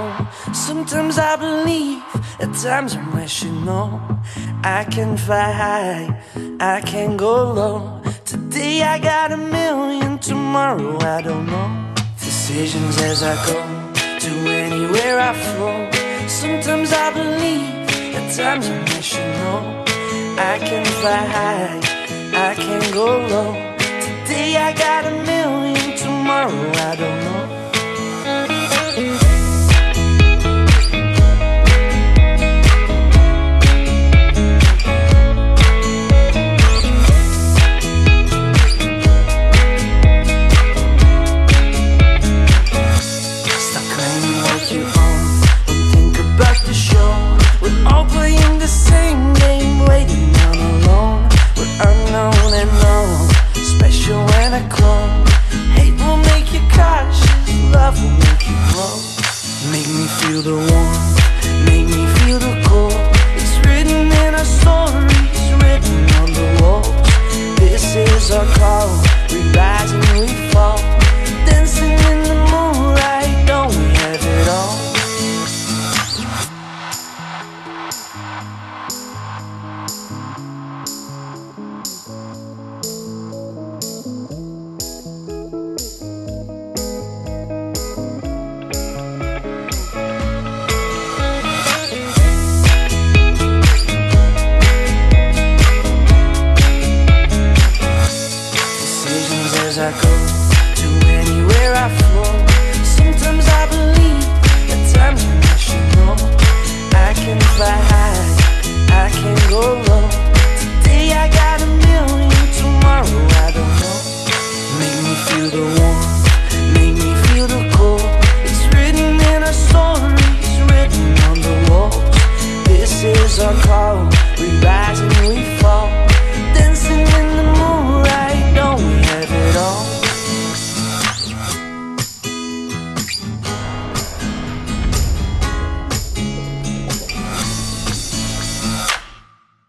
Sometimes I believe, at times I'm rational. I can fly high, I can go low. Today I got 1,000,000, tomorrow I don't know. Decisions as I go, to anywhere I flow. Sometimes I believe, at times I'm rational. I can fly high, I can go low. Today I got 1,000,000, tomorrow I don't know. Make me feel the warmth, make me feel the cold. It's written in our stories, written on the walls. This is our call, we rise and we fall. Dancing in the moonlight, don't we have it all? As I go, to anywhere I flow. Sometimes I believe, at times I'm rational. I can fly high, I can go low. Today I got 1,000,000, tomorrow I don't know. Make me feel the warmth,